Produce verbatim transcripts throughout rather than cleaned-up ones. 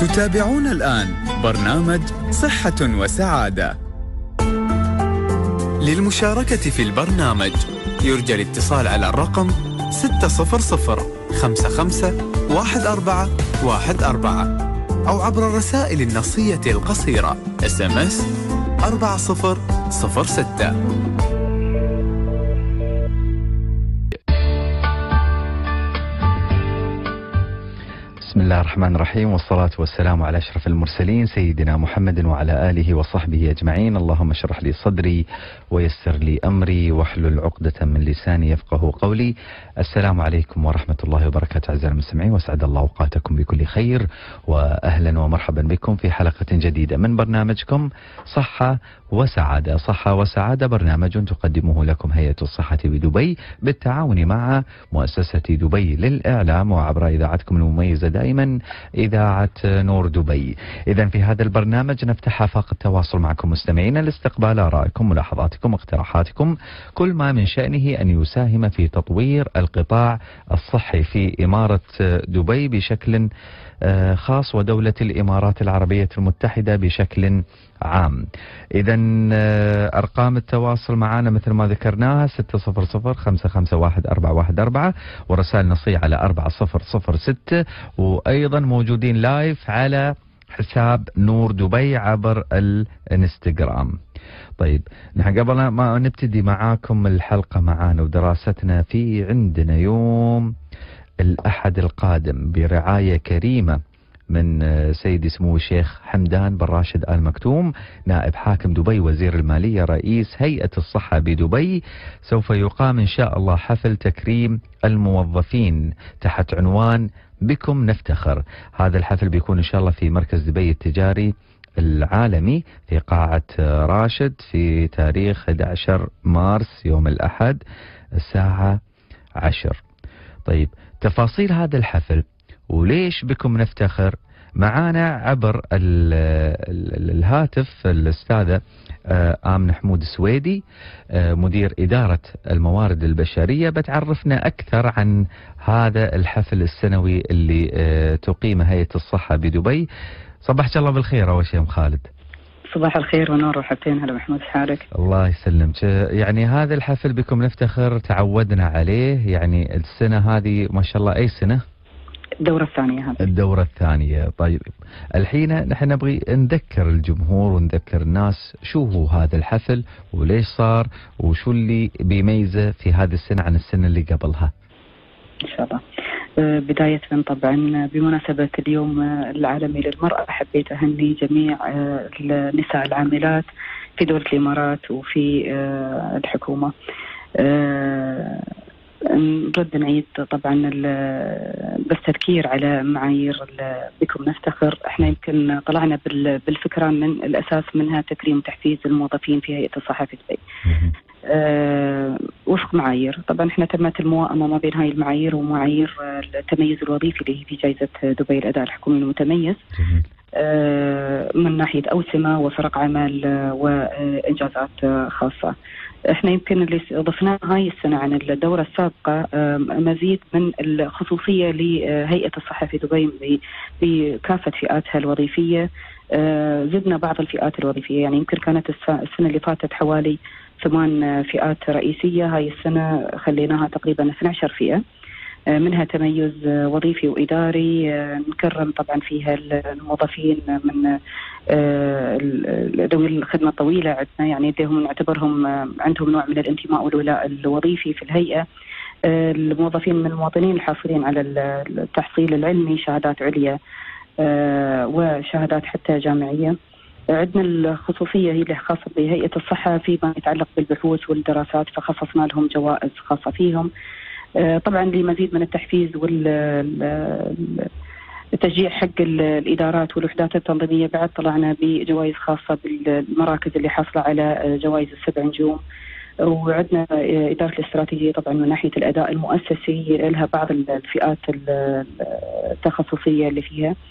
تتابعون الآن برنامج صحة وسعادة. للمشاركة في البرنامج يرجى الاتصال على الرقم ستة صفر صفر خمسة خمسة واحد أربعة واحد أربعة أو عبر الرسائل النصية القصيرة إس إم إس أربعة صفر صفر ستة. بسم الله الرحمن الرحيم، والصلاة والسلام على أشرف المرسلين سيدنا محمد وعلى آله وصحبه أجمعين. اللهم اشرح لي صدري ويسر لي أمري واحلل عقدة من لساني يفقه قولي. السلام عليكم ورحمة الله وبركاته أعزائي المستمعين، وسعد الله أوقاتكم بكل خير، وأهلا ومرحبا بكم في حلقة جديدة من برنامجكم صحة وسعادة. صحة وسعادة برنامج تقدمه لكم هيئة الصحة بدبي بالتعاون مع مؤسسة دبي للإعلام وعبر إذاعتكم المميزة دائما إذاعة نور دبي. إذن في هذا البرنامج نفتح آفاق التواصل معكم مستمعين لاستقبال آرائكم، ملاحظاتكم، اقتراحاتكم، كل ما من شأنه أن يساهم في تطوير القطاع الصحي في إمارة دبي بشكل خاص ودولة الإمارات العربية المتحدة بشكل عام. إذن أرقام التواصل معنا مثل ما ذكرناها ستة صفر صفر خمسة خمسة واحد أربعة واحد أربعة، ورسائل نصية على أربعة صفر صفر ستة، وأيضا موجودين لايف على حساب نور دبي عبر الانستغرام. طيب، نحن قبل ما نبتدي معاكم الحلقة معانا ودراستنا، في عندنا يوم الأحد القادم برعاية كريمة من سيدي سمو الشيخ حمدان بن راشد آل مكتوم نائب حاكم دبي وزير المالية رئيس هيئة الصحة بدبي. سوف يقام إن شاء الله حفل تكريم الموظفين تحت عنوان بكم نفتخر. هذا الحفل بيكون إن شاء الله في مركز دبي التجاري العالمي في قاعة راشد في تاريخ أحد عشر مارس يوم الأحد الساعة عشر. طيب، تفاصيل هذا الحفل وليش بكم نفتخر معانا عبر ال ال الهاتف الأستاذة آمنة حمود السويدي مدير إدارة الموارد البشرية، بتعرفنا أكثر عن هذا الحفل السنوي اللي تقيمه هيئة الصحة بدبي. صباحك الله بالخير أول شيء أم خالد. صباح الخير ونور وحبتين. هلا محمود، حالك؟ الله يسلمك. يعني هذا الحفل بكم نفتخر تعودنا عليه، يعني السنة هذه ما شاء الله أي سنة؟ الدورة الثانية هذه. الدورة الثانية. طيب، الحين نحن نبغي نذكر الجمهور ونذكر الناس شو هو هذا الحفل وليش صار وشو اللي بيميزه في هذه السنة عن السنة اللي قبلها. إن شاء الله. بداية طبعا بمناسبة اليوم العالمي للمرأة، حبيت أهني جميع النساء العاملات في دولة الإمارات وفي الحكومة. نرد نعيد طبعا بس تذكير على معايير بكم نفتخر. احنا يمكن طلعنا بالفكرة من الأساس منها تكريم وتحفيز الموظفين في هيئة الصحة في دبي أه وفق معايير. طبعا احنا تمت الموائمة ما بين هاي المعايير ومعايير التميز الوظيفي اللي هي في جائزة دبي الأداء الحكومي المتميز أه من ناحية أوسمة وفرق عمل وإنجازات خاصة. احنا يمكن اللي ضفناه هاي السنة عن الدورة السابقة مزيد من الخصوصية لهيئة الصحة في دبي بكافة فئاتها الوظيفية. زدنا بعض الفئات الوظيفية، يعني يمكن كانت السنة اللي فاتت حوالي ثمان فئات رئيسية، هاي السنة خليناها تقريبا اثنتي عشرة فئة، منها تميز وظيفي وإداري. نكرم طبعا فيها الموظفين من ذوي الخدمة الطويلة عندنا، يعني هم نعتبرهم عندهم نوع من الانتماء والولاء الوظيفي في الهيئة. الموظفين من المواطنين الحاصلين على التحصيل العلمي، شهادات عليا وشهادات حتى جامعية. عندنا الخصوصية هي اللي خاصة بهيئة الصحة فيما يتعلق بالبحوث والدراسات، فخصصنا لهم جوائز خاصة فيهم. طبعا لمزيد من التحفيز والتشجيع حق الإدارات والوحدات التنظيمية، بعد طلعنا بجوائز خاصة بالمراكز اللي حاصلة على جوائز السبع نجوم. وعندنا إدارة الاستراتيجية طبعا من ناحية الأداء المؤسسي لها بعض الفئات التخصصية اللي فيها.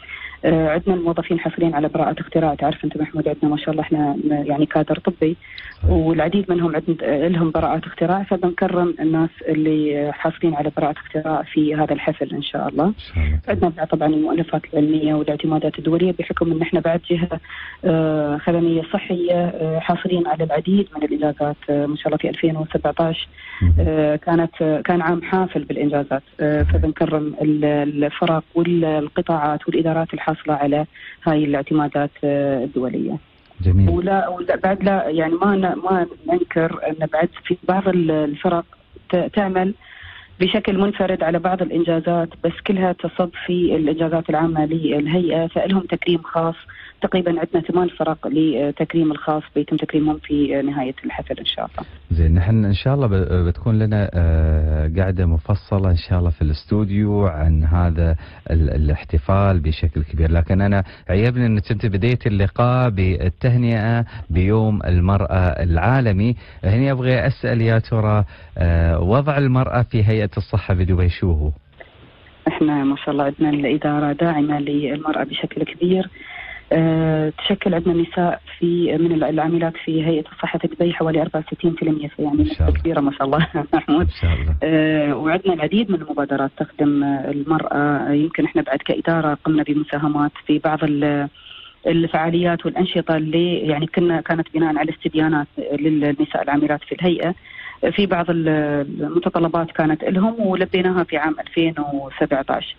عندنا الموظفين حاصلين على براءة اختراع. تعرف أنت محمود عندنا ما شاء الله إحنا يعني كادر طبي والعديد منهم عندنا لهم براءات اختراع، فبنكرم الناس اللي حاصلين على براءة اختراع في هذا الحفل إن شاء الله. عندنا طبعا المؤلفات العلمية والاعتمادات الدولية، بحكم أن إحنا بعد جهة خدمية صحية حاصلين على العديد من الإنجازات ما شاء الله. في ألفين وسبعة عشر كانت كان عام حافل بالإنجازات، فبنكرم الفرق والقطاعات والإدارات الحاصلة على هاي الاعتمادات الدولية. جميل. ولا, ولا بعد لا يعني ما ما ننكر أن بعد في بعض الفرق تعمل بشكل منفرد على بعض الإنجازات، بس كلها تصب في الإنجازات العامة للهيئة، فلهم تكريم خاص. تقريبا عندنا ثمان فرق لتكريم الخاص بيتم تكريمهم في نهاية الحفل إن شاء الله. زين، نحن إن شاء الله بتكون لنا قاعدة مفصلة إن شاء الله في الاستوديو عن هذا الاحتفال بشكل كبير، لكن أنا عيبني أنك أنت بديت اللقاء بالتهنئة بيوم المرأة العالمي. هني أبغى أسأل يا ترى وضع المرأة في هيئة الصحة بدبي شو هو؟ إحنا ما شاء الله عندنا الإدارة داعمة للمرأة بشكل كبير. أه تشكل عندنا نساء في من العاملات في هيئة الصحة في دبي حوالي أربعة وستين بالمئة، يعني نسبة كبيرة ما شاء الله محمود. أه وعندنا العديد من المبادرات تخدم المرأة. يمكن احنا بعد كإدارة قمنا بمساهمات في بعض الفعاليات والأنشطة اللي يعني كنا كانت بناء على استبيانات للنساء العاملات في الهيئة. في بعض المتطلبات كانت لهم ولبيناها في عام ألفين وسبعة عشر،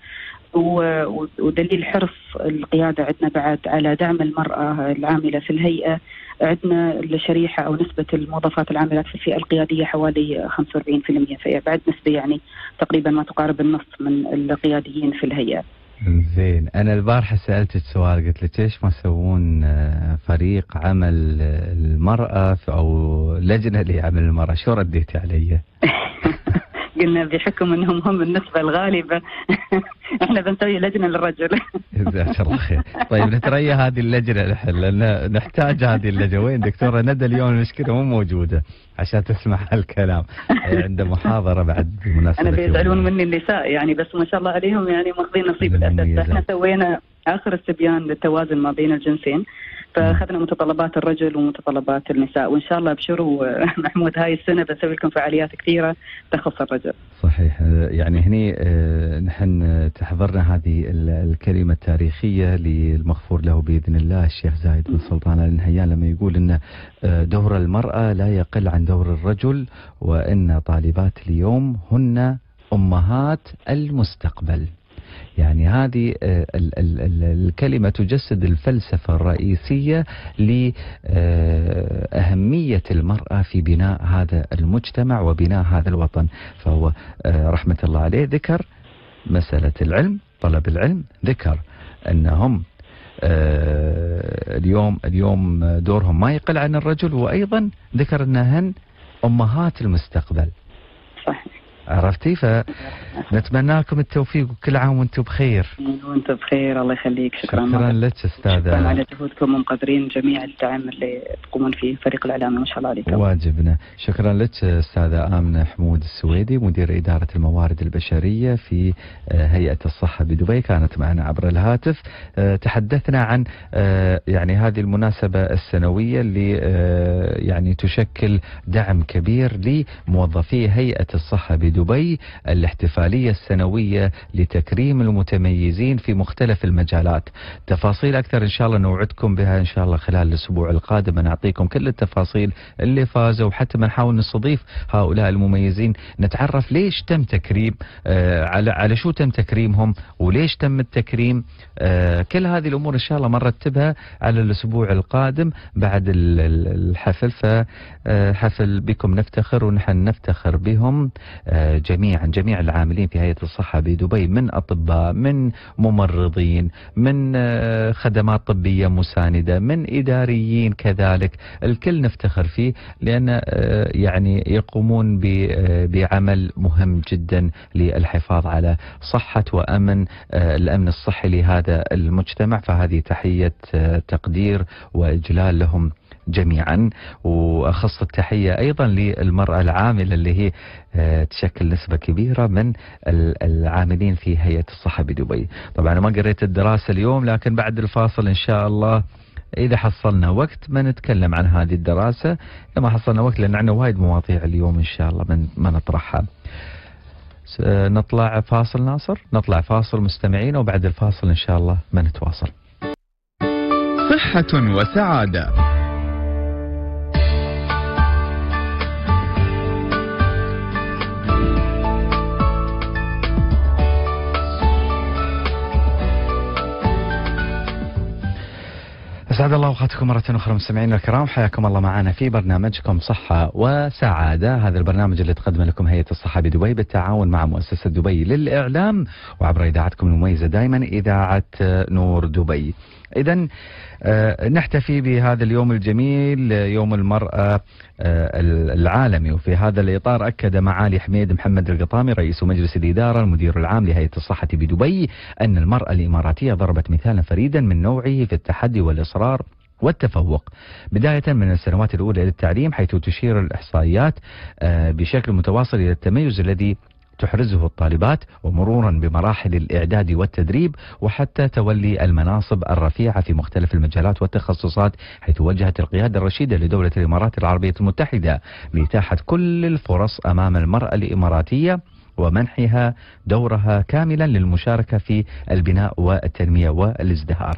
ودليل حرص القيادة عندنا بعد على دعم المرأة العاملة في الهيئة. عندنا الشريحة أو نسبة الموظفات العاملات في الفئة القيادية حوالي خمسة وأربعين بالمئة، فهي بعد نسبة يعني تقريبا ما تقارب النصف من القياديين في الهيئة. زين، أنا البارحة سألتك سؤال، قلت لك ليش ما تسوون فريق عمل المرأة أو لجنة لعمل المرأة؟ شو رديتي علي؟ قلنا بحكم انهم هم النسبة الغالبة احنا بنسوي لجنة للرجل. جزاك الله خير. طيب نتريا هذه اللجنة نحن، لأن نحتاج هذه اللجنة. وين دكتورة ندى اليوم؟ المشكلة مو موجودة عشان تسمع هالكلام، عنده محاضرة بعد بمناسبة. أنا بيزعلون مني النساء يعني، بس ما شاء الله عليهم يعني ماخذين نصيب الأساس. احنا سوينا آخر استبيان للتوازن ما بين الجنسين، فاخذنا متطلبات الرجل ومتطلبات النساء، وان شاء الله ابشروا محمود هاي السنه بنسوي لكم فعاليات كثيره تخص الرجل. صحيح، يعني هني نحن تحضرنا هذه الكلمه التاريخيه للمغفور له باذن الله الشيخ زايد بن سلطان ال نهيان، لما يقول ان دور المراه لا يقل عن دور الرجل، وان طالبات اليوم هن امهات المستقبل. يعني هذه الكلمة تجسد الفلسفة الرئيسية لأهمية المرأة في بناء هذا المجتمع وبناء هذا الوطن. فهو رحمة الله عليه ذكر مسألة العلم، طلب العلم، ذكر أنهم اليوم اليوم دورهم ما يقل عن الرجل، وأيضا ذكر أنهن أمهات المستقبل. صحيح. عرفتي؟ فنتمنى لكم التوفيق وكل عام وانتم بخير. وانتم بخير، الله يخليك. شكرا شكرا لك استاذه، شكرا على جهودكم ومقدرين جميع الدعم اللي تقومون فيه فريق الاعلام، ما شاء الله عليكم. واجبنا. شكرا لك استاذه آمنة حمود السويدي، مدير اداره الموارد البشريه في هيئه الصحه بدبي، كانت معنا عبر الهاتف. تحدثنا عن يعني هذه المناسبه السنويه اللي يعني تشكل دعم كبير لموظفي هيئه الصحه بدبي، الاحتفالية السنوية لتكريم المتميزين في مختلف المجالات. تفاصيل أكثر إن شاء الله نوعدكم بها إن شاء الله خلال الأسبوع القادم، نعطيكم كل التفاصيل اللي فازوا، وحتى نحاول نستضيف هؤلاء المميزين، نتعرف ليش تم تكريم آه على على شو تم تكريمهم وليش تم التكريم. آه كل هذه الأمور إن شاء الله مرتبها على الأسبوع القادم بعد الحفل. فحفل بكم نفتخر ونحن نفتخر بهم جميعا، جميع العاملين في هيئة الصحة بدبي، من أطباء، من ممرضين، من خدمات طبية مساندة، من إداريين كذلك، الكل نفتخر فيه، لأن يعني يقومون بعمل مهم جدا للحفاظ على صحة وأمن الأمن الصحي لهذا المجتمع. فهذه تحية تقدير وإجلال لهم جميعا، وأخص التحية أيضا للمرأة العاملة اللي هي تشكل نسبة كبيرة من العاملين في هيئة الصحة بدبي. طبعا ما قريت الدراسة اليوم، لكن بعد الفاصل إن شاء الله إذا حصلنا وقت ما نتكلم عن هذه الدراسة، إذا ما حصلنا وقت لأن عندنا وايد مواضيع اليوم إن شاء الله من ما نطرحها. نطلع فاصل ناصر، نطلع فاصل مستمعين، وبعد الفاصل إن شاء الله ما نتواصل. صحة وسعادة. أسعد الله أوقاتكم مرة أخرى مستمعينا الكرام، حياكم الله معنا في برنامجكم صحة وسعادة. هذا البرنامج اللي تقدم لكم هيئة الصحة بدبي بالتعاون مع مؤسسة دبي للإعلام وعبر إذاعتكم المميزة دائما إذاعة نور دبي. إذن آه نحتفي بهذا اليوم الجميل، يوم المرأة آه العالمي، وفي هذا الإطار أكد معالي حميد محمد القطامي رئيس مجلس الإدارة المدير العام لهيئة الصحة بدبي أن المرأة الإماراتية ضربت مثالا فريدا من نوعه في التحدي والإصرار والتفوق، بداية من السنوات الأولى للتعليم، حيث تشير الإحصائيات آه بشكل متواصل إلى التميز الذي تحرزه الطالبات، ومرورا بمراحل الإعداد والتدريب، وحتى تولي المناصب الرفيعة في مختلف المجالات والتخصصات، حيث وجهت القيادة الرشيدة لدولة الإمارات العربية المتحدة لإتاحة كل الفرص أمام المرأة الإماراتية ومنحها دورها كاملا للمشاركة في البناء والتنمية والازدهار.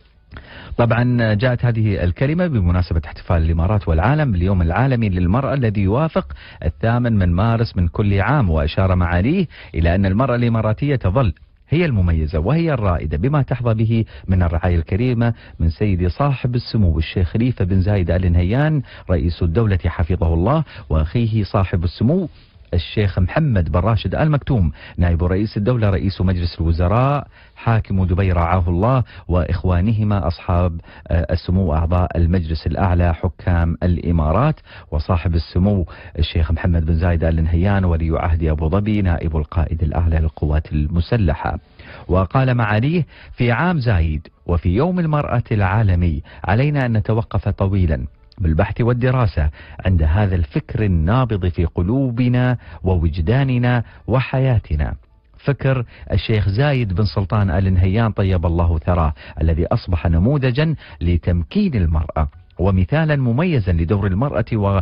طبعا جاءت هذه الكلمة بمناسبة احتفال الإمارات والعالم باليوم العالمي للمرأة الذي يوافق الثامن من مارس من كل عام، وأشار معاليه إلى أن المرأة الإماراتية تظل هي المميزة وهي الرائدة بما تحظى به من الرعاية الكريمة من سيدي صاحب السمو الشيخ خليفة بن زايد آل نهيان رئيس الدولة حفظه الله، وأخيه صاحب السمو الشيخ محمد بن راشد آل مكتوم نائب رئيس الدولة رئيس مجلس الوزراء حاكم دبي رعاه الله، وإخوانهما أصحاب السمو أعضاء المجلس الأعلى حكام الإمارات، وصاحب السمو الشيخ محمد بن زايد آل نهيان ولي عهد أبو ظبي نائب القائد الأعلى للقوات المسلحة. وقال معاليه: في عام زايد وفي يوم المرأة العالمي علينا أن نتوقف طويلا بالبحث والدراسة عند هذا الفكر النابض في قلوبنا ووجداننا وحياتنا، فكر الشيخ زايد بن سلطان آل نهيان طيب الله ثراه، الذي أصبح نموذجا لتمكين المرأة ومثالا مميزا لدور المرأة و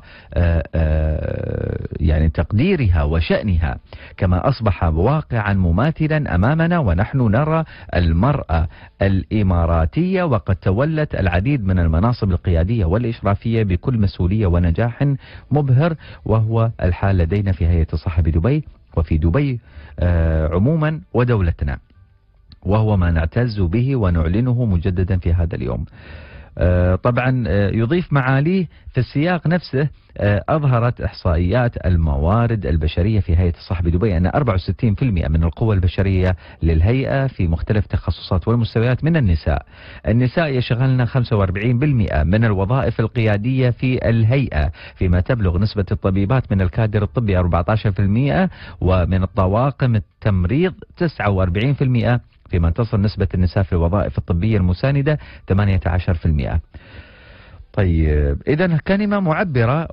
يعني تقديرها وشأنها، كما أصبح واقعا مماثلا أمامنا، ونحن نرى المرأة الإماراتية وقد تولت العديد من المناصب القيادية والإشرافية بكل مسؤولية ونجاح مبهر، وهو الحال لدينا في هيئة الصحة بدبي وفي دبي عموما ودولتنا، وهو ما نعتز به ونعلنه مجددا في هذا اليوم. آه طبعا آه يضيف معاليه في السياق نفسه آه أظهرت إحصائيات الموارد البشرية في هيئة الصحة بدبي أن أربعة وستين بالمئة من القوى البشرية للهيئة في مختلف التخصصات والمستويات من النساء. النساء يشغلن خمسة وأربعين بالمئة من الوظائف القيادية في الهيئة، فيما تبلغ نسبة الطبيبات من الكادر الطبي أربعة عشر بالمئة، ومن الطواقم التمريض تسعة وأربعين بالمئة، فيما تصل نسبة النساء في الوظائف الطبية المساندة ثمانية عشر بالمئة. طيب إذن كلمة معبرة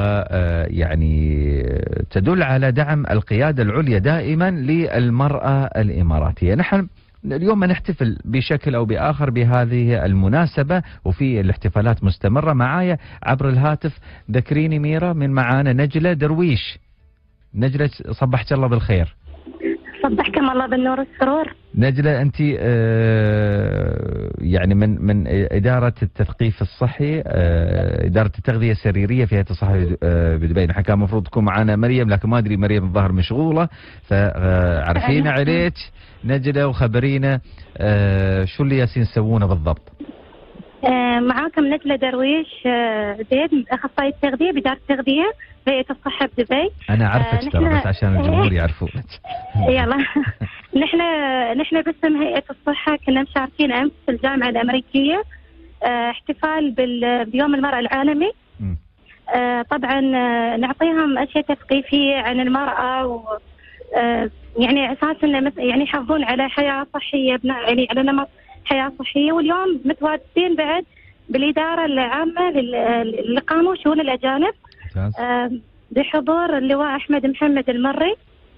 ويعني تدل على دعم القيادة العليا دائما للمرأة الإماراتية. نحن اليوم نحتفل بشكل أو بآخر بهذه المناسبة، وفي الاحتفالات مستمرة. معايا عبر الهاتف ذكريني ميرا من معانا نجلة درويش. نجلة صبحت الله بالخير. صبحكم الله بالنور والسرور. نجلة أنت آه يعني من من إدارة التثقيف الصحي، آه إدارة التغذية السريرية في هيئة الصحة آه بدبي. نحن كان المفروض تكون معنا مريم، لكن ما أدري مريم الظاهر مشغولة، فعرفينا عليك نجلة وخبرينا آه شو اللي ياسين يسوونه بالضبط. آه معاكم نجلة درويش آه زيد، أخصائية تغذية بإدارة التغذية في هيئة الصحة بدبي. أنا عارفك ترى آه بس عشان الجمهور يعرفون. يلا نحن نحن باسم هيئة الصحة كنا مشاركين أمس في الجامعة الأمريكية آه احتفال بيوم المرأة العالمي. آه طبعا آه نعطيهم أشياء تثقيفية عن المرأة، و آه يعني أساس إنه يعني يحافظون على حياة صحية، يعني على نمط حياة صحية. واليوم متواجدين بعد بالإدارة العامة لل- لقانون شؤون الأجانب، آه، بحضور اللواء أحمد محمد المري.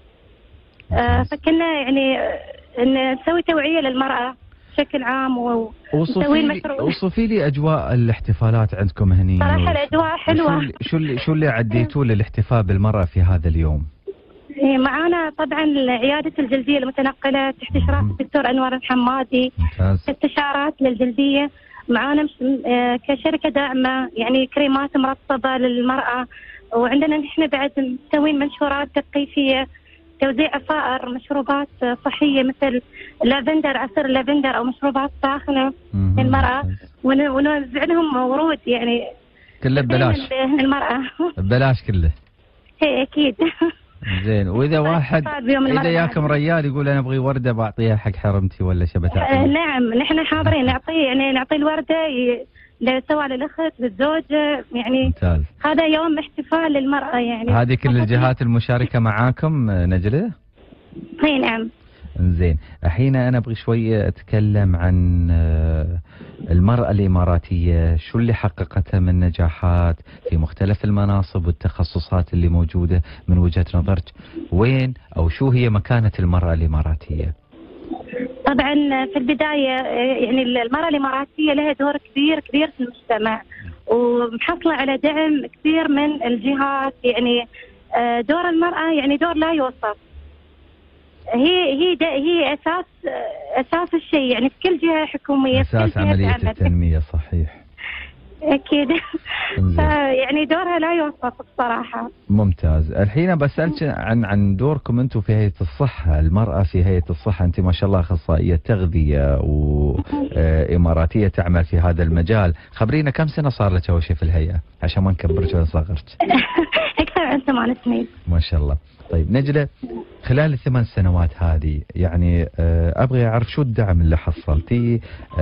آه، فكنا يعني آه، نسوي توعية للمرأة بشكل عام ونسوي مشروع. وصفي لي أجواء الاحتفالات عندكم هني. صراحة الأجواء حلوة. شو اللي شو اللي عديتوا للاحتفال بالمرأة في هذا اليوم؟ معانا طبعا عيادة الجلدية المتنقلة تحت إشراف الدكتور أنور الحمادي. ممتاز. استشارات للجلدية. معانا كشركة داعمة يعني كريمات مرطبة للمرأة، وعندنا نحن بعد مسوين منشورات تثقيفية، توزيع عصائر مشروبات صحية مثل لافندر، عصير لافندر أو مشروبات ساخنة للمرأة، ونوزع لهم ورود يعني كله ببلاش للمرأة. ببلاش كله. ايه اكيد. زين، واذا واحد اذا ياكم ريال يقول انا ابغي ورده بعطيها حق حرمتي ولا شبت؟ آه نعم، نحن حاضرين نعطي يعني نعطي الورده ي... سواء للاخت للزوجه يعني. ممتاز. هذا يوم احتفال للمراه يعني. هذه كل الجهات المشاركه معاكم نجله؟ اي نعم. زين، الحين انا ابغي شويه اتكلم عن المراه الاماراتيه، شو اللي حققته من نجاحات في مختلف المناصب والتخصصات اللي موجوده من وجهه نظرك، وين او شو هي مكانه المراه الاماراتيه؟ طبعا في البدايه يعني المراه الاماراتيه لها دور كبير كبير في المجتمع، ومحصله على دعم كثير من الجهات، يعني دور المراه يعني دور لا يوصف. هي هي هي اساس اساس الشيء يعني في كل جهه حكوميه، اساس عمليه التنميه. صحيح اكيد. يعني دورها لا يوصف بصراحه. ممتاز. الحين بسالك عن عن دوركم انتم في هيئه الصحه، المراه في هيئه الصحه، انت ما شاء الله اخصائيه تغذيه واماراتيه تعمل في هذا المجال، خبرينا كم سنه صار لك اول شيء في الهيئه عشان ما نكبرك ولا نصغرك؟ اكثر من ثمان سنين. ما شاء الله. طيب نجلة، خلال الثمان سنوات هذه يعني أبغي أعرف شو الدعم اللي حصلتيه،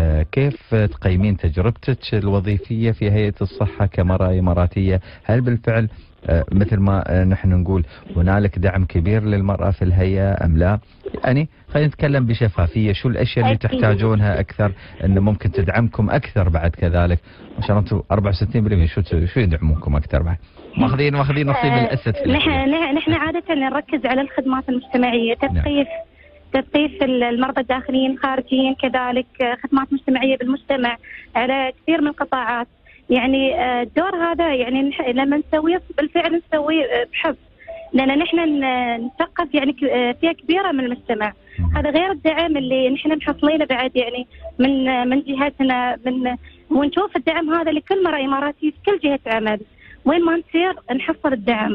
كيف تقيمين تجربتك الوظيفية في هيئة الصحة كمرأة إماراتية؟ هل بالفعل مثل ما نحن نقول هنالك دعم كبير للمرأة في الهيئة أم لا؟ يعني خلينا نتكلم بشفافية، شو الأشياء اللي تحتاجونها أكثر أنه ممكن تدعمكم أكثر بعد كذلك؟ عشان أنتم أربعة وستين بالمئة شو شو يدعموكم أكثر بعد؟ ماخذين ماخذين نصيب الاسد. نحن نحن عاده نركز على الخدمات المجتمعيه، تثقيف تثقيف المرضى الداخليين الخارجيين، كذلك خدمات مجتمعيه بالمجتمع على كثير من القطاعات. يعني الدور هذا يعني لما نسويه بالفعل نسويه بحب، لان نحن نثقف يعني فئه كبيره من المجتمع. هذا غير الدعم اللي نحن محصلينه بعد يعني من من جهتنا، من ونشوف الدعم هذا لكل مرأة إماراتية في كل جهة عمل، وين ما نصير نحصل الدعم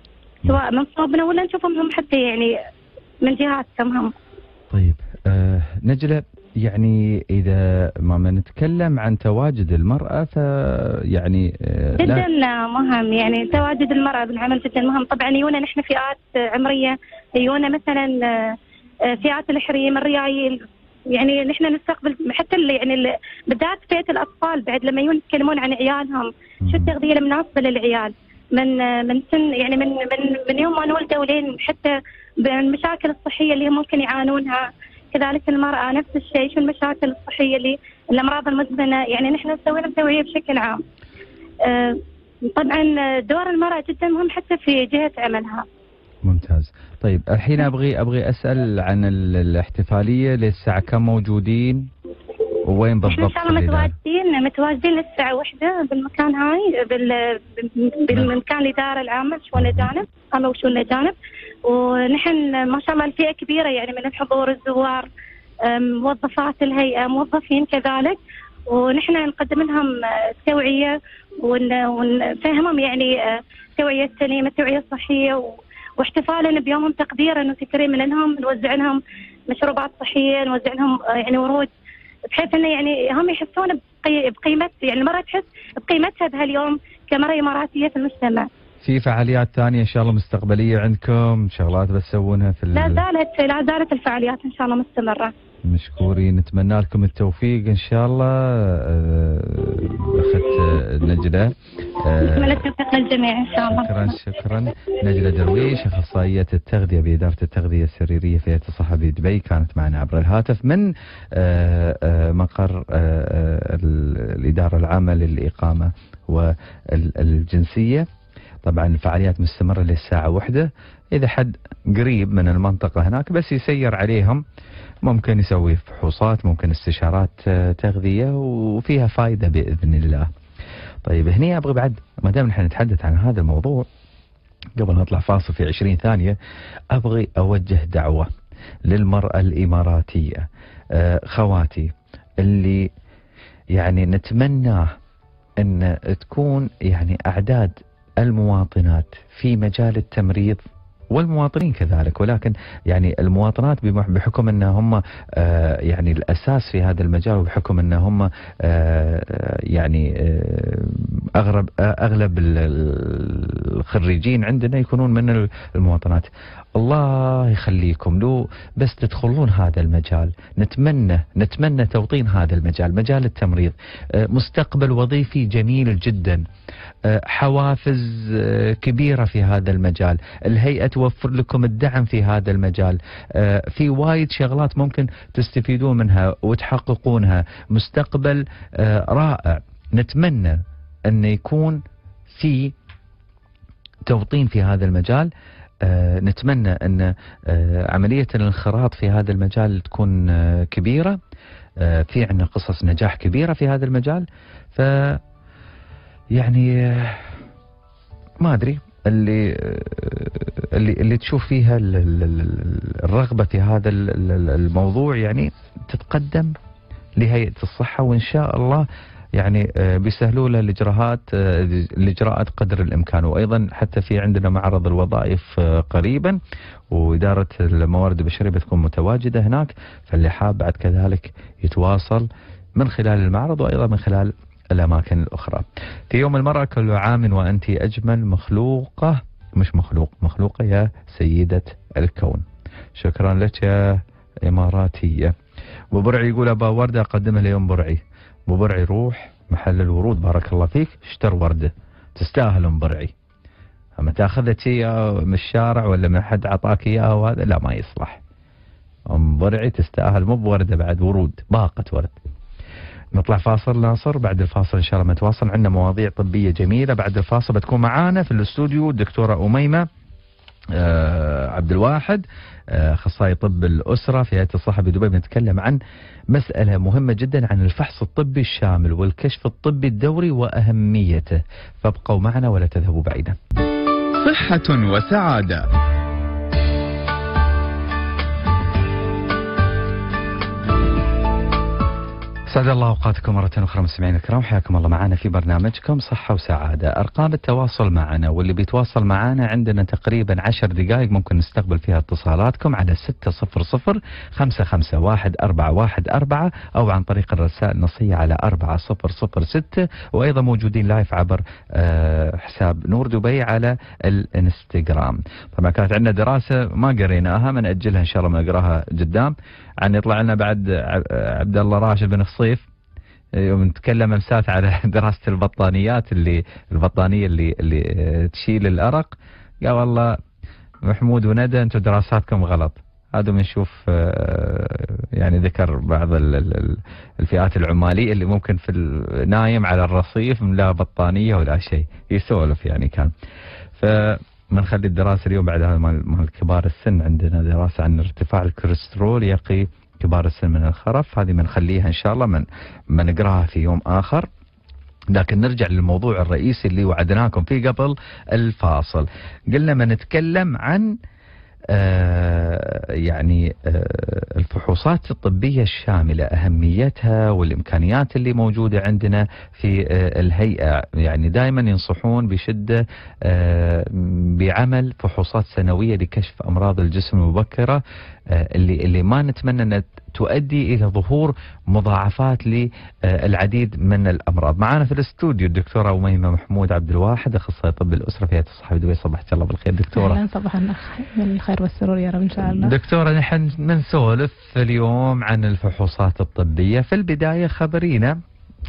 سواء من صوبنا ولا نشوفهم هم حتى يعني من جهاتهم هم. طيب آه نجلة، يعني إذا ما نتكلم عن تواجد المرأة ف يعني آه جدا مهم، يعني تواجد المرأة بالعمل جدا مهم. طبعا يونا نحن فئات عمرية، يونا مثلا آه فئات الحريم الريايل، يعني نحن نستقبل حتى اللي يعني اللي بالذات فئة الأطفال بعد لما يجون يتكلمون عن عيالهم شو التغذية المناسبة للعيال من من سن يعني من من من يوم ما نولدوا لين حتى بالمشاكل الصحية اللي ممكن يعانونها. كذلك المرأة نفس الشيء، شو المشاكل الصحية اللي الأمراض المزمنة، يعني نحن نسوي لهم توعية بشكل عام. أه طبعا دور المرأة جدا مهم حتى في جهة عملها. ممتاز. طيب الحين ابغي ابغي اسال عن الاحتفاليه، للساعه كم موجودين وين بالضبط؟ ان شاء الله متواجدين متواجدين للساعه واحدة بالمكان هاي بال بالمكان الاداره العامه شؤون الاجانب، قاموا شؤون الاجانب، ونحن ما شاء الله الفئه كبيره يعني من الحضور، الزوار، موظفات الهيئه، موظفين كذلك، ونحن نقدم لهم توعيه ونفهمهم يعني توعيه سليمه، التوعيه الصحيه، واحتفالا بيومهم تقديرا وتكريما لهم، نوزع لهم مشروبات صحيه، نوزع لهم يعني ورود، بحيث انه يعني هم يحسون بقيمه، يعني المراه تحس بقيمتها بهاليوم كمراه اماراتيه في المجتمع. في فعاليات ثانيه ان شاء الله مستقبليه عندكم، شغلات بتسوونها في لا زالت لا زالت الفعاليات ان شاء الله مستمره. مشكورين، نتمنى لكم التوفيق ان شاء الله. اخت نجلة، نتمنى التوفيق للجميع إن شاء الله. شكرا شكرا. نجلة درويش أخصائية التغذية بإدارة التغذية السريرية في هيئة الصحة بدبي كانت معنا عبر الهاتف من مقر الإدارة العامة للإقامة والجنسية. طبعا الفعاليات مستمرة للساعة واحدة. إذا حد قريب من المنطقة هناك بس يسير عليهم ممكن يسوي فحوصات، ممكن استشارات تغذية وفيها فائدة بإذن الله. طيب هني أبغى بعد ما دام نحن نتحدث عن هذا الموضوع قبل نطلع فاصل في عشرين ثانية أبغي أوجه دعوة للمرأة الإماراتية. آه خواتي اللي يعني نتمناه أن تكون يعني أعداد المواطنات في مجال التمريض والمواطنين كذلك، ولكن يعني المواطنات بحكم ان هم آه يعني الاساس في هذا المجال، وبحكم ان هم آه يعني آه اغلب آه اغلب الخريجين عندنا يكونون من المواطنات. الله يخليكم لو بس تدخلون هذا المجال، نتمنى نتمنى توطين هذا المجال، مجال التمريض. آه مستقبل وظيفي جميل جدا، حوافز كبيرة في هذا المجال، الهيئة توفر لكم الدعم في هذا المجال، في وايد شغلات ممكن تستفيدون منها وتحققونها، مستقبل رائع. نتمنى أن يكون في توطين في هذا المجال. نتمنى أن عملية الانخراط في هذا المجال تكون كبيرة. في عندنا قصص نجاح كبيرة في هذا المجال. ف يعني ما أدري اللي اللي اللي تشوف فيها الرغبة في هذا الموضوع يعني تتقدم لهيئة الصحة، وإن شاء الله يعني بيسهلوا له الإجراءات الإجراءات قدر الإمكان. وأيضا حتى في عندنا معرض الوظائف قريبا، وإدارة الموارد البشرية بتكون متواجدة هناك، فاللي حاب بعد كذلك يتواصل من خلال المعرض وأيضا من خلال الأماكن الأخرى. في يوم المرأة كل عام وأنت أجمل مخلوقة، مش مخلوق، مخلوقة يا سيدة الكون. شكرا لك يا إماراتية. أبو برعي يقول أبا وردة أقدمها ليوم برعي. أبو برعي روح محل الورود بارك الله فيك اشتر وردة، تستاهل أم برعي. أما تاخذها شيء من الشارع ولا من حد عطاك إياها وهذا لا ما يصلح. أم برعي تستاهل مو بوردة بعد، ورود، باقة ورد. نطلع فاصل ناصر، بعد الفاصل إن شاء الله نتواصل، عندنا مواضيع طبية جميلة. بعد الفاصل بتكون معانا في الاستوديو الدكتورة أميمة آه عبد الواحد أخصائي آه طب الأسرة في هيئة الصحة بدبي. بنتكلم عن مسألة مهمة جدا عن الفحص الطبي الشامل والكشف الطبي الدوري وأهميته، فابقوا معنا ولا تذهبوا بعيدا. صحة وسعادة. سعد الله أوقاتكم مرة أخرى مستمعينا الكرام، حياكم الله معنا في برنامجكم صحة وسعادة. أرقام التواصل معنا واللي بيتواصل معنا عندنا تقريبا عشر دقائق ممكن نستقبل فيها اتصالاتكم على ستة صفر صفر خمسة خمسة واحد أربعة واحد أربعة أو عن طريق الرسائل النصية على أربعة صفر صفر ستة، وأيضا موجودين لايف عبر حساب نور دبي على الانستغرام. طبعا كانت عندنا دراسة ما قريناها، بنأجلها إن شاء الله بنقراها قدام، عن يطلع لنا بعد عبد الله راشد بن خصيف يوم نتكلم امسات على دراسة البطانيات، اللي البطانية اللي اللي تشيل الأرق، قال والله محمود وندى انتم دراساتكم غلط. هذا بنشوف يعني ذكر بعض الفئات العمالية اللي ممكن في نايم على الرصيف لا بطانية ولا شيء، يسولف يعني كان. فمنخلي الدراسة اليوم بعد هذا مال كبار السن، عندنا دراسة عن ارتفاع الكوليسترول يقي كبار السن من الخرف، هذه بنخليها إن شاء الله من من نقراها في يوم آخر. لكن نرجع للموضوع الرئيسي اللي وعدناكم فيه قبل الفاصل. قلنا ما نتكلم عن آه يعني آه الفحوصات الطبية الشاملة، أهميتها والإمكانيات اللي موجودة عندنا في آه الهيئة. يعني دائما ينصحون بشدة آه بعمل فحوصات سنوية لكشف أمراض الجسم المبكرة، آه اللي اللي ما نتمنى أن تؤدي إلى ظهور مضاعفات للعديد من الأمراض. معنا في الاستوديو الدكتورة أميمة محمود عبد الواحد أخصائي طب الأسرة في هيئة الصحة بدبي. صباحك الله بالخير دكتورة. أهلا، صباح الخير والسرور يا رب إن شاء الله. دكتورة نحن بنسولف اليوم عن الفحوصات الطبية. في البداية خبرينا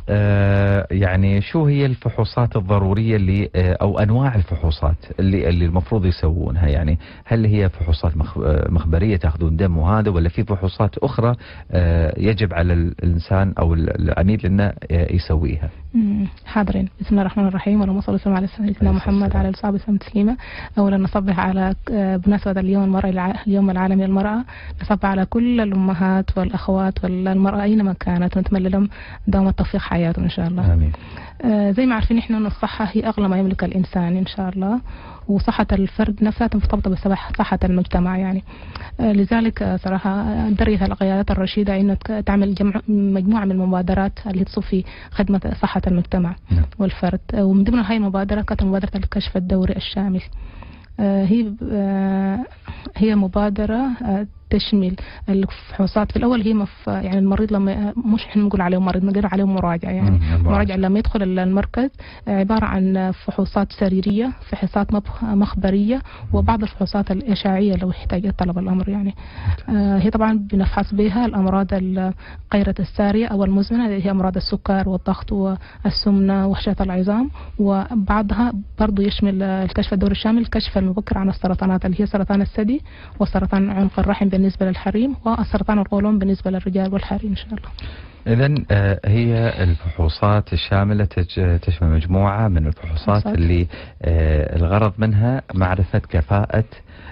آه يعني شو هي الفحوصات الضرورية اللي آه أو أنواع الفحوصات اللي اللي المفروض يسوونها؟ يعني هل هي فحوصات مخبرية تأخذون دم وهذا، ولا في فحوصات أخرى آه يجب على الإنسان أو العميل إنه يسويها؟ حاضرين. بسم الله الرحمن الرحيم، اللهم صل وسلم على سيدنا محمد على الصحابة وسلم تسليما. أولا نصبح على بمناسبة اليوم المرأة اليوم العالمي للمرأة، نصبح على كل الأمهات والأخوات والمرأة أينما كانت، ونتمنى لهم دوام التوفيق حياتهم إن شاء الله. آمين. آه زي ما عارفين إحنا أن الصحة هي أغلى ما يملك الإنسان إن شاء الله، وصحة الفرد نفسها مرتبطة بصحة المجتمع يعني. آه لذلك آه صراحة درجة القيادات الرشيدة إنه تعمل جمع مجموعة من المبادرات اللي تصب في خدمة صحة المجتمع نعم. والفرد. آه ومن ضمن هاي المبادرة كانت مبادرة الكشف الدوري الشامل. آه هي آه هي مبادرة آه تشمل الفحوصات. في الأول هي مف يعني المريض لما مش احنا نقول عليه مريض، نقول عليه مراجعة يعني. مراجعة لما يدخل المركز عبارة عن فحوصات سريرية، فحوصات مخبرية، وبعض الفحوصات الإشعاعية لو احتاج طلب الأمر يعني. آه هي طبعا بنفحص بها الأمراض الغير السارية أو المزمنة اللي هي أمراض السكر والضغط والسمنة وهشاشة العظام، وبعضها برضو يشمل الكشف الدوري الشامل الكشف المبكر عن السرطانات اللي هي سرطان الثدي وسرطان عنق الرحم بالنسبة للحريم، وسرطان القولون بالنسبة للرجال والحريم إن شاء الله. إذن هي الفحوصات الشاملة تشمل مجموعة من الفحوصات فحوصات. اللي الغرض منها معرفة كفاءة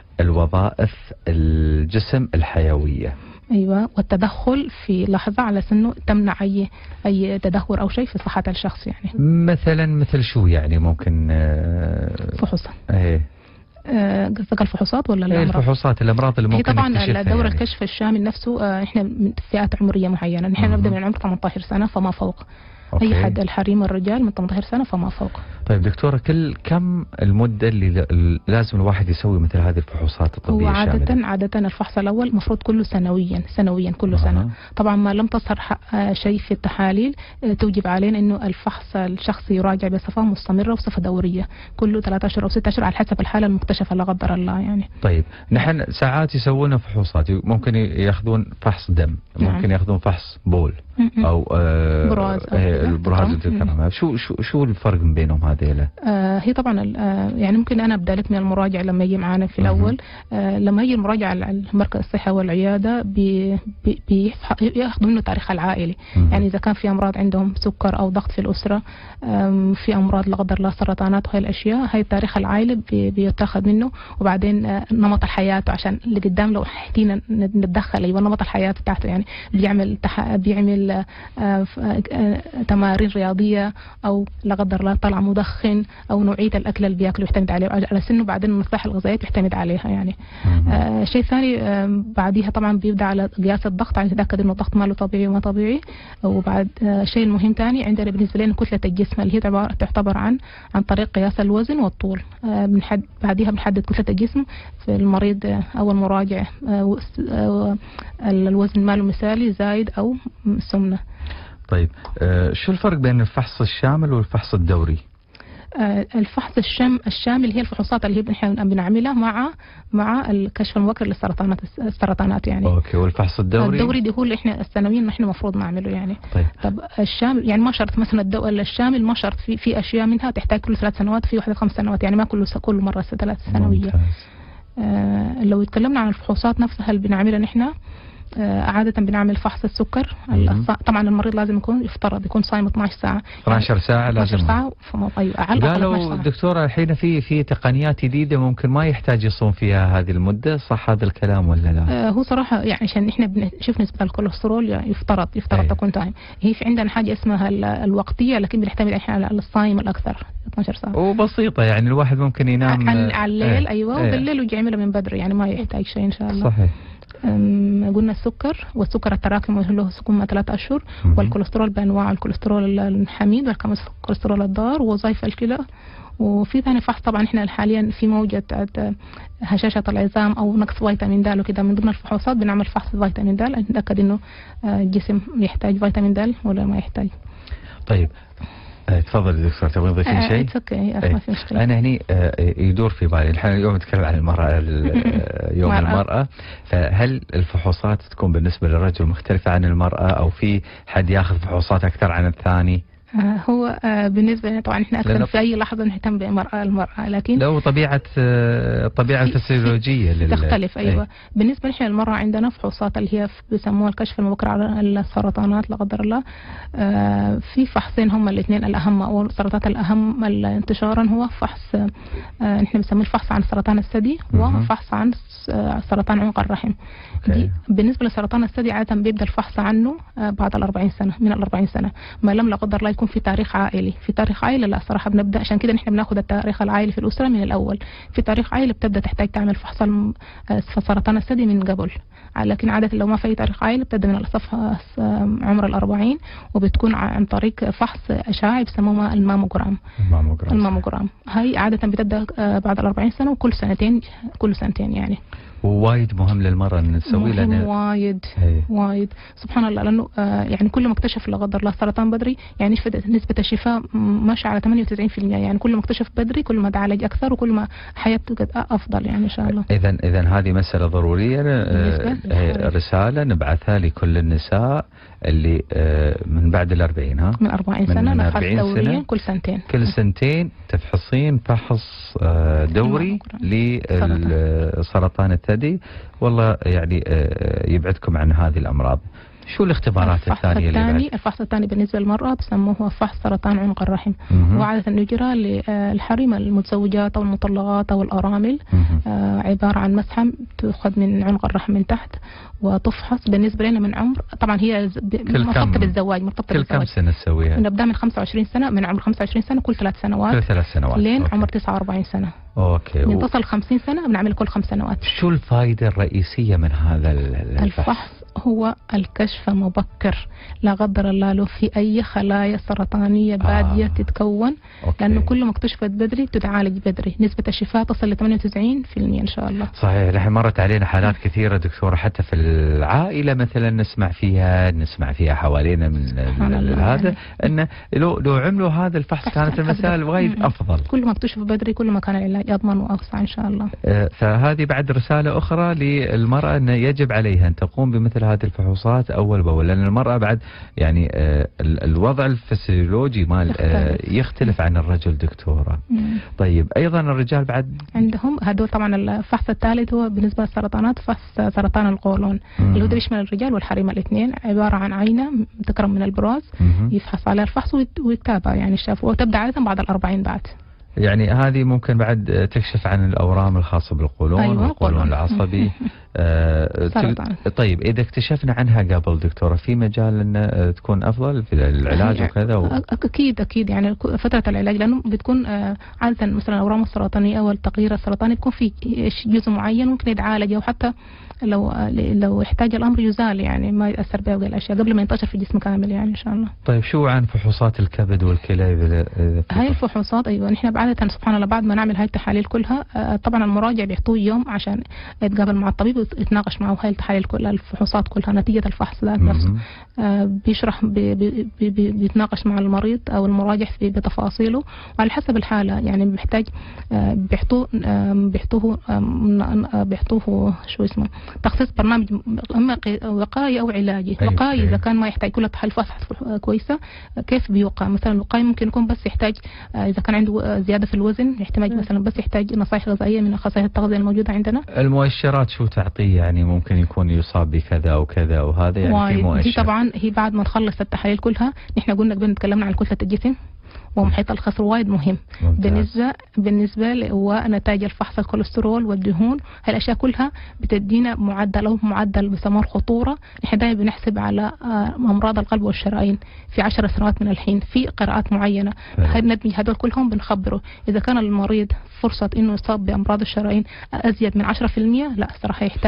الوظائف الجسم الحيوية. ايوه، والتدخل في لحظه على انه تمنع اي اي تدهور او شيء في صحه الشخص يعني. مثلا مثل شو يعني ممكن فحوصات؟ ايه قصدك الفحوصات ولا الامراض؟ الفحوصات الامراض اللي ممكن طبعا نكتشفها دور يعني. الكشف الشامل نفسه احنا من فئات عمريه معينه، نحن نبدا من العمر ثمانية عشر سنه فما فوق. أوكي. اي حد الحريم والرجال من ثمانية عشر سنه فما فوق. طيب دكتورة، كل كم المده اللي لازم الواحد يسوي مثل هذه الفحوصات الطبيه الشامله؟ هو عاده الشاملة؟ عاده الفحص الاول المفروض كله سنويا سنويا كل أه. سنه. طبعا ما لم تظهر شيء في التحاليل توجب علينا انه الفحص الشخصي يراجع بصفه مستمره وصفه دوريه كل ثلاثة اشهر او ستة اشهر على حسب الحاله المكتشفه لا قدر الله يعني. طيب نحن ساعات يسوون فحوصات، ممكن ياخذون فحص دم، ممكن نعم. ياخذون فحص بول او آه براز أو البراز والكلام. شو شو شو الفرق بينهم هذيلا؟ آه هي طبعا آه يعني ممكن انا ابدا لك من المراجع لما يجي معانا في الاول. آه لما يجي المراجع على المركز الصحي والعياده بي بي بياخذوا منه تاريخ العائلي. مم. يعني اذا كان في امراض عندهم سكر او ضغط في الاسره، في امراض لا قدر الله سرطانات وهي الاشياء، هاي التاريخ العائلي بي بيتاخذ منه، وبعدين آه نمط الحياه عشان اللي قدام لو حتينا نتدخل ايوه نمط الحياه بتاعته يعني بيعمل تح... بيعمل آه آه تمارين رياضيه او لا قدر الله طلع مدخن او نوعيه الاكل اللي بياكله يعتمد عليه على سنه، بعدين النصائح الغذائيه يعتمد عليها يعني. آه شيء ثاني آه بعديها طبعا بيبدا على قياس الضغط عشان يتاكد انه الضغط ماله طبيعي وما طبيعي. وبعد آه شيء المهم ثاني عندنا بالنسبه لنا كتله الجسم اللي هي تعتبر عن عن طريق قياس الوزن والطول. آه بنحد بعديها بنحدد كتله الجسم في المريض آه او المراجع آه آه الوزن ماله مثالي زايد او سمنه. طيب آه شو الفرق بين الفحص الشامل والفحص الدوري؟ آه الفحص الشام الشامل هي الفحوصات اللي هي بنعملها مع مع الكشف المبكر للسرطانات السرطانات يعني. اوكي. والفحص الدوري؟ الدوري دي هو اللي احنا السنويا نحن المفروض نعمله يعني. طيب. طب الشامل يعني ما شرط مثلا الدو... الشامل ما شرط في في اشياء منها تحتاج كل ثلاث سنوات، في واحده خمس سنوات يعني ما كل كل مره ثلاث سنويه. آه لو اتكلمنا عن الفحوصات نفسها اللي بنعملها نحن، عادة بنعمل فحص السكر. طبعا المريض لازم يكون يفترض يكون صايم اثناشر ساعة. اثناشر ساعة لازم. اثناشر ساعة فما ايوه اقل. قالوا دكتورة الحين في في تقنيات جديدة ممكن ما يحتاج يصوم فيها هذه المدة، صح هذا الكلام ولا لا؟ آه هو صراحة يعني عشان احنا بنشوف نسبة الكوليسترول يعني يفترض يفترض أيه. تكون تايم. هي في عندنا حاجة اسمها الوقتية، لكن بنعتمد احنا على الصايم الأكثر اثناشر ساعة. وبسيطة يعني الواحد ممكن ينام على الليل. ايه. ايوه. وبالليل ويجي يعملها من بدري يعني ما يحتاج شيء ان شاء الله. صحيح. قلنا السكر والسكر التراكمي له سكون ثلاثة أشهر، والكوليسترول بأنواع الكوليسترول الحميد والكوليسترول الضار ووظائف الكلى. وفي ثاني فحص طبعا احنا حاليا في موجة هشاشة العظام او نقص فيتامين د وكذا، من ضمن الفحوصات بنعمل فحص فيتامين د نتأكد انه الجسم يحتاج فيتامين د ولا ما يحتاج. طيب تفضل دكتور، تبغين تضيفين آه شيء؟ اوكي ما في مشكله. انا هني آه يدور في بالي، نحن اليوم نتكلم عن المراه يوم مرأة. المراه، فهل الفحوصات تكون بالنسبه للرجل مختلفه عن المراه، او في حد ياخذ فحوصات اكثر عن الثاني؟ آه هو آه بالنسبه لنا طبعا احنا اكثر لأنه- في اي لحظه نهتم بالمراه المراه، لكن لو طبيعه آه الطبيعه في- الفسيولوجيه لل... تختلف. ايوه أي. بالنسبه نحن للمراه عندنا فحوصات اللي هي بيسموها الكشف المبكر على السرطانات لا قدر الله. آه في فحصين هم الاثنين الاهم، او السرطانات الاهم انتشارا هو فحص آه نحن بنسميه الفحص عن سرطان الثدي مهم. وفحص عن آه سرطان عنق الرحم. أوكي. دي بالنسبه لسرطان الثدي عاده بيبدا الفحص عنه آه بعد الأربعين سنه، من الأربعين سنه، ما لم لا قدر الله يكون في تاريخ عائلي. في تاريخ عائلي لا صراحه بنبدا، عشان كده نحن بناخذ التاريخ العائلي في الاسره من الاول. في تاريخ عائلي بتبدا تحتاج تعمل فحص الم- آه، سرطان الثدي من قبل، لكن عاده لو ما في تاريخ عائلي بتبدا من الصفحه عمر الأربعين، وبتكون عن طريق فحص اشعاعي بيسموه الماموجرام. الماموجرام. الماموجرام هاي عاده بتبدا آه، بعد الأربعين سنه، وكل سنتين كل سنتين يعني. ووايد مهم للمرأة ان نسوي مهم لان وايد أي. وايد سبحان الله، لانه آه يعني كل ما اكتشف لا قدر الله السرطان بدري يعني نسبة- نسبة الشفاء ماشية على ثمانية وتسعين بالمئة، يعني كل ما اكتشف بدري كل ما تعالج اكثر، وكل ما حياته قد افضل يعني ان شاء الله. اذا اذا هذه مسألة ضرورية. آه، بالنسبة آه، للحالة. رسالة نبعثها لكل النساء اللي آه، من بعد الأربعين، ها؟ من أربعين من- سنة من نفحص أربعين دوريا سنة. كل سنتين. كل سنتين تفحصين فحص آه، دوري لسرطان الثدي. والله يعني آه، يبعدكم عن هذه الأمراض. شو الاختبارات الفحص الثانية اللي الثاني بعد؟ الفحص الثاني بالنسبة للمرأة بسموه فحص سرطان عنق الرحم، مهم. وعادة يجرى للحريم المتزوجات أو المطلقات أو الأرامل. مهم. آه عبارة عن مسحة تأخذ من عنق الرحم من تحت وتفحص. بالنسبة لنا من عمر طبعا هي ز- ب- كل كم- مرتبطة بالزواج مرتبطة كل كم بالزواج سنة تسويها؟ نبدأ من خمسة وعشرين سنة، من عمر خمسة وعشرين سنة كل ثلاث كل سنوات ثلاث سنوات. لين أوكي. عمر تسعة وأربعين سنة. اوكي. من و... تصل خمسين سنة بنعمل كل خمس سنوات. شو الفائدة الرئيسية من هذا ال- الفحص؟ الفحص هو الكشف المبكر لا قدر الله لو في أي خلايا سرطانية بادية آه. تتكون، أوكي. لأنه كل ما اكتشفت بدري تتعالج بدري. نسبة الشفاء تصل ل ثمانية وتسعين بالمئة إن شاء الله. صحيح. الحين مرت علينا حالات كثيرة دكتورة، حتى في العائلة مثلا نسمع فيها نسمع فيها حوالينا من سبحان ال- الله. هذا انه لو لو عملوا هذا الفحص كانت المسائل وايد م- م. افضل. كل ما اكتشف بدري كل ما كان العلاج أضمن وأوسع إن شاء الله. آه، فهذه بعد رسالة أخرى للمرأة أن يجب عليها أن تقوم بمثل هذه الفحوصات أول بأول، لأن المرأة بعد يعني آه، ال- الوضع الفسيولوجي مال آه، يختلف. يختلف عن الرجل دكتورة. مم. طيب أيضا الرجال بعد عندهم هدول طبعا الفحص الثالث هو بالنسبة للسرطانات فحص سرطان القولون، مم. اللي هو ده بيشمل الرجال والحريم الاثنين. عبارة عن عينة تكرم من البراز مهم. يفحص عليها الفحص ويت- ويتابع يعني الشاف، وتبدأ عادة بعد الأربعين بعد. يعني هذه ممكن بعد تكشف عن الأورام الخاصة بالقولون أيوة، والقولون القولون. العصبي. آه، سرطان. تل- طيب إذا اكتشفنا عنها قبل دكتورة في مجال أن آه، تكون أفضل في العلاج يعني وكذا و... أك- أكيد أكيد يعني ك- فترة العلاج، لأنه بتكون آه، عادة مثلا الأورام السرطانية أو التغيير السرطاني بيكون في جزء معين ممكن يتعالج، أو حتى لو آه، لو احتاج الأمر يزال، يعني ما يأثر بهذه الأشياء قبل ما ينتشر في الجسم كامل يعني إن شاء الله. طيب شو عن فحوصات الكبد والكلى إذا- إذا في- هاي الفحوصات ايوه نحن عاده سبحان الله بعد ما نعمل هاي التحاليل كلها آه، طبعا المراجع بيعطوه يوم عشان يتقابل مع الطبيب ويتناقش معه هاي التحاليل كلها الفحوصات كلها نتيجه الفحص ذات نفسه. مهم. آه، بيشرح بي بي بي بي بيتناقش مع المريض او المراجع في- بتفاصيله، وعلى حسب الحاله يعني محتاج آه، بيحطوه آه، بيحطوه آه، بيحطوه شو اسمه تخصيص برنامج اما قي- وقائي او علاجي. أيوة. وقائي أيوة. اذا كان ما يحتاج كل تحاليل فحص كويسه كيف بيوقع. مثلا الوقائي ممكن يكون بس يحتاج آه، اذا كان عنده آه، زياده في الوزن يحتاج مثلا بس يحتاج نصائح غذائيه من خصائص التغذيه الموجوده عندنا. المؤشرات شو تعطيه؟ يعني ممكن يكون يصاب بكذا أو كذا وهذا يعني في وايد. مؤشر. هي طبعا هي بعد ما نخلص التحاليل كلها نحن قلنا قبل تكلمنا عن كتله الجسم ومحيط الخصر وايد مهم. ممتاز. بالنسبه بالنسبه ل- ونتائج الفحص الكوليسترول والدهون هالاشياء كلها بتدينا معدل او معدل بسموه الخطوره. نحن دائما بنحسب على آه، امراض القلب والشرايين في عشر سنوات من الحين في قراءات معينه. حلو. هاي ندمج هدول كلهم بنخبره اذا كان المريض فرصه انه يصاب بامراض الشرايين ازيد من عشرة بالمئة لا صراحه يحتاج.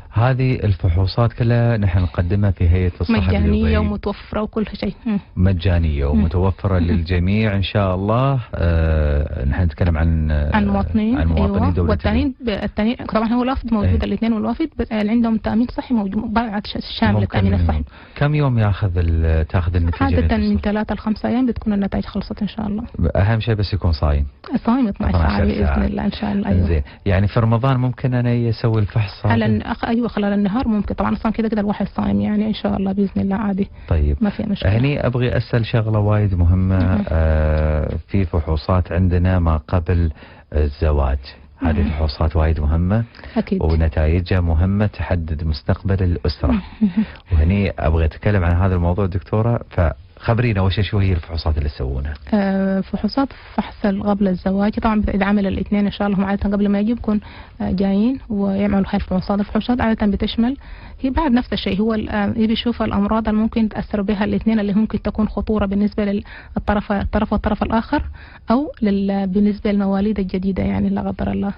هذه الفحوصات كلها نحن نقدمها في هيئة الصحة مجانية ومتوفرة وكل شيء. مجانية ومتوفرة للجميع إن شاء الله. آه نحن نتكلم عن عن المواطنين. عن مواطني أيوة. دولة والتانيين التانيين طبعا هو الوافد موجود. أيه. الاثنين والوافد عندهم تأمين صحي موجود بعد شامل التأمين الصحي. كم يوم ياخذ تاخذ النتيجة؟ عادة من ثلاثة لخمسة أيام بتكون النتائج خلصت إن شاء الله. أهم شيء بس يكون صايم. صايم اثنعش ساعة بإذن الله إن شاء الله. أيوة. زين. يعني في رمضان ممكن أنا يسوي الفحص على أيوة خلال النهار ممكن طبعا أصلا كذا كذا الواحد صايم يعني إن شاء الله بإذن الله عادي. طيب ما في مشكلة. هني أبغي أسأل شغلة وايد مهمة. آه في فحوصات عندنا ما قبل الزواج، هذه الفحوصات وايد مهمة أكيد ونتائجها مهمة تحدد مستقبل الأسرة. وهني أبغى أتكلم عن هذا الموضوع دكتورة، فخبرينا وش شو هي الفحوصات اللي تسوونها؟ أه فحوصات فحص قبل الزواج طبعا إذا عمل الاثنين إن شاء الله هم عادة قبل ما يجي بكون جايين ويعملوا هاي الفحوصات. الفحوصات عادة بتشمل هي بعد نفس الشيء، هو بيشوف الأمراض اللي ممكن تأثر بها الاثنين اللي ممكن تكون خطورة بالنسبة للطرف الطرف والطرف الآخر أو بالنسبة للمواليد الجديدة يعني لا قدر الله.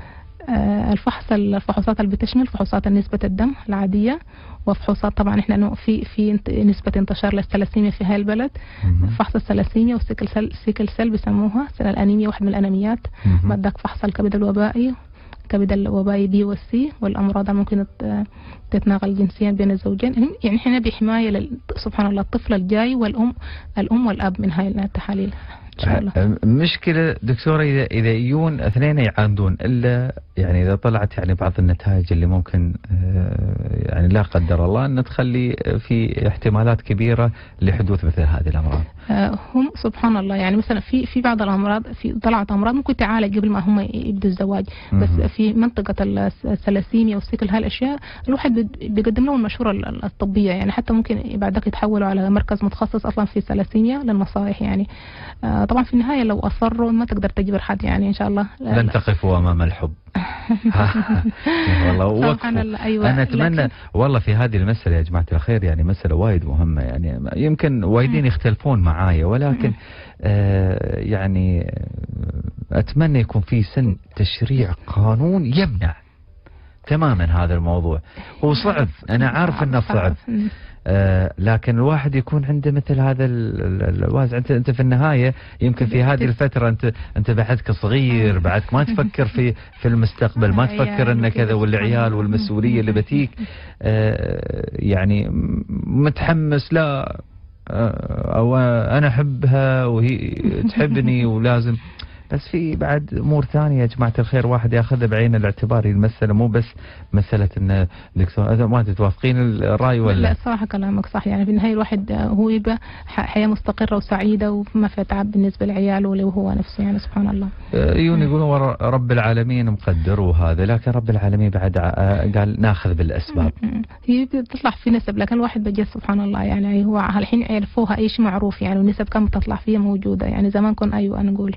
الفحص الفحوصات اللي بتشمل فحوصات نسبة الدم العادية، وفحوصات طبعا احنا في في نسبة انتشار للثلاسيميا في هاي البلد. فحص الثلاسيميا والسيكل سيل سيكل سيل بيسموها الانيميا، واحد من الانيميات. بدك فحص الكبد الوبائي، الكبد الوبائي بي والسي، والامراض ممكن تتناقل جنسيا بين الزوجين. يعني احنا بحماية سبحان الله الطفل الجاي والام الام والاب من هاي التحاليل إن شاء الله. مشكلة دكتورة إذا إذا يجون اثنين يعاندون، إلا يعني إذا طلعت يعني بعض النتائج اللي ممكن يعني لا قدر الله أن تخلي في احتمالات كبيرة لحدوث مثل هذه الأمراض. هم سبحان الله يعني مثلا في في بعض الأمراض في طلعت أمراض ممكن تعالج قبل ما هم يبدوا الزواج، بس في منطقة الثلاسيميا والسيكل هاي الأشياء الواحد بيقدم لهم المشورة الطبية يعني، حتى ممكن بعدك يتحولوا على مركز متخصص أصلا في الثلاسيميا للنصائح يعني. طبعا في النهاية لو أصروا ما تقدر تجبر حد يعني إن شاء الله. لن تقفوا أمام الحب. والله وقفوا. أيوة. أنا أتمنى لكن... والله في هذه المسألة يا جماعة الخير يعني مسألة وايد مهمة يعني، يمكن وايدين يختلفون معايا ولكن آه يعني أتمنى يكون في سن تشريع قانون يمنع تماما هذا الموضوع. هو صعب، أنا عارف أنه صعب، آه لكن الواحد يكون عنده مثل هذا الوازع. انت انت في النهايه يمكن في هذه الفتره انت انت بعدك صغير، بعدك ما تفكر في في المستقبل، ما تفكر ان كذا والعيال والمسؤوليه اللي بتيك. آه يعني متحمس لا آه او انا احبها وهي تحبني ولازم، بس في بعد امور ثانيه يا جماعه الخير واحد ياخذها بعين الاعتبار. المساله مو بس مساله ان دكتور ما تتوافقين الراي ولا لا؟ صراحه كلامك صح يعني، في النهايه الواحد هو يبقى حياه مستقره وسعيده وما في تعب بالنسبه لعياله وهو نفسه يعني سبحان الله. يون يقولون رب العالمين مقدر وهذا، لكن رب العالمين بعد قال ناخذ بالاسباب. هي بتطلع في نسب، لكن الواحد بجد سبحان الله يعني هو الحين يعرفوها اي شيء معروف يعني، والنسب كم تطلع فيها موجوده يعني. زمان كن ايوه انا نقول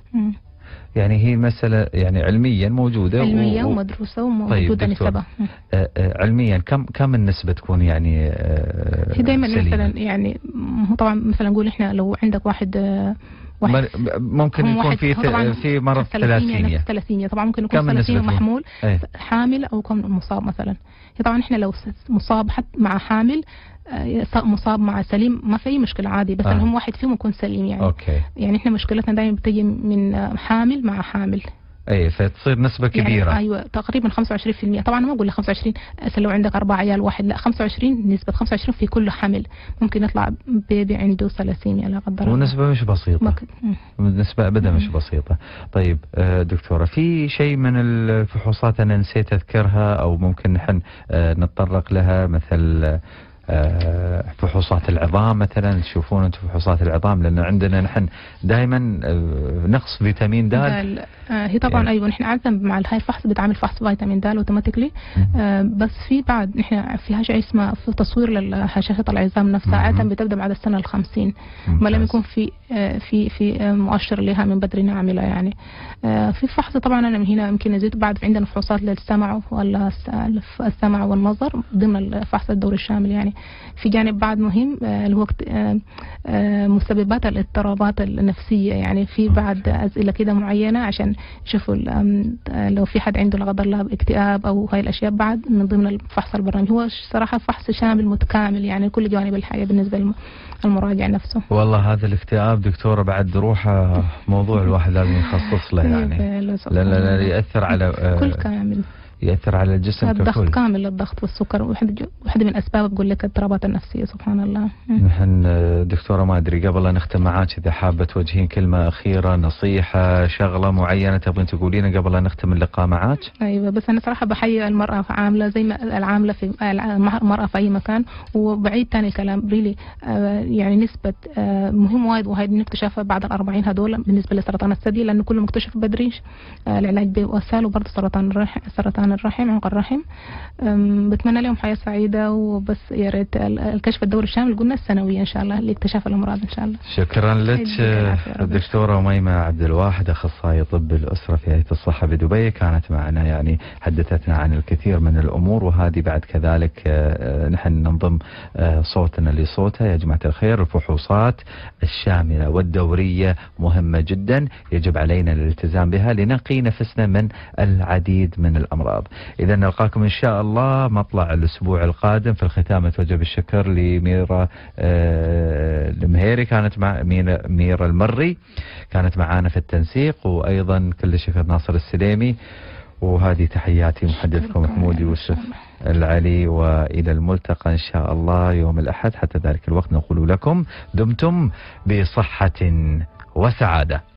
يعني هي مسألة يعني علميا موجودة علميا و... ومدروسة وموجودة طيب نسبة. آه آه علميا كم كم النسبة تكون يعني آه هي دائما مثلا يعني طبعا مثلا نقول احنا لو عندك واحد آه واحد ممكن يكون في في مرض ثلاسيميا ثلاسيميا طبعا ممكن يكون ثلاسيميا محمول ايه؟ حامل او يكون مصاب مثلا. طبعا احنا لو مصاب حتى مع حامل مصاب مع سليم ما في اي مشكله عادي، بس آه. هم واحد فيهم يكون سليم يعني. أوكي. يعني احنا مشكلتنا دائما بتجي من حامل مع حامل. اي فتصير نسبة كبيرة يعني ايوه تقريبا خمسة وعشرين بالمئة. طبعا ما اقول لك خمسة وعشرين لو عندك اربع عيال واحد، لا خمسة وعشرين نسبة خمسة وعشرين في كل حمل ممكن يطلع بيبي عنده ثلاسيميا لا قدر الله. ونسبة مش بسيطة. نسبة ابدا مش بسيطة. طيب دكتورة في شيء من الفحوصات انا نسيت اذكرها او ممكن نحن نتطرق لها، مثل فحوصات العظام مثلا، تشوفون انتم فحوصات العظام؟ لان عندنا نحن دائما نقص فيتامين د. هي طبعا يعني ايوه نحن عاده مع هاي الفحص بتعمل فحص فيتامين د اوتوماتيكلي، بس في بعد نحن في شيء اسمه في تصوير لهشاشه العظام نفسها عاده بتبدا بعد السنه الخمسين، ما لم يكون في في في مؤشر لها من بدري نعملها يعني. في فحص طبعا انا من هنا يمكن نزيد بعد عندنا فحوصات للسمع ولا السمع والنظر ضمن الفحص الدوري الشامل يعني. في جانب بعد مهم اللي هو مسببات الاضطرابات النفسية، يعني في بعد أسئلة كده معينة عشان يشوفوا لو في حد عنده لا قدر الله اكتئاب أو هاي الأشياء بعد من ضمن الفحص البرنامج. هو صراحة فحص شامل متكامل يعني كل جوانب الحياة بالنسبة للمراجع نفسه. والله هذا الاكتئاب دكتورة بعد روحه موضوع الواحد لازم يخصص له يعني، لا لا يأثر على كل كامل، يأثر على الجسم الضغط ككل كامل، الضغط والسكر واحدة من الأسباب بقول لك الاضطرابات النفسية. سبحان الله. نحن دكتورة ما أدري قبل أن نختم معاك إذا حابة توجهين كلمة أخيرة، نصيحة، شغلة معينة تبغين تقولينها قبل أن نختم اللقاء معاك؟ أيوة، بس أنا صراحة بحيي المرأة عاملة زي ما العاملة في المرأة في أي مكان. وبعيد تاني كلام ريلي يعني نسبة مهم وايد، وهي نكتشفها بعد الأربعين هدول بالنسبة لسرطان الثدي، لأنه كله مكتشف بدريش. العلاج بوسال وبرضه سرطان الرحم، سرطان الرحم، عنق الرحم. بتمنى لهم حياة سعيدة، وبس يا ريت الكشف الدوري الشامل قلنا السنوية إن شاء الله لاكتشاف الأمراض إن شاء الله. شكرا لك الدكتورة أميمة عبد الواحد، أخصائية طب الأسرة في هيئة الصحة بدبي، كانت معنا يعني حدثتنا عن الكثير من الأمور، وهذه بعد كذلك نحن ننضم صوتنا لصوتها. يا جماعة الخير، الفحوصات الشاملة والدورية مهمة جدا، يجب علينا الالتزام بها لنقي نفسنا من العديد من الأمراض. إذا نلقاكم إن شاء الله مطلع الأسبوع القادم. في الختام أتوجه بالشكر لميرا آه المهيري، كانت مع ميرا المري كانت معانا في التنسيق، وأيضا كل الشكر ناصر السليمي. وهذه تحياتي محدثكم محمود يوسف العلي، وإلى الملتقى إن شاء الله يوم الأحد. حتى ذلك الوقت نقول لكم دمتم بصحة وسعادة.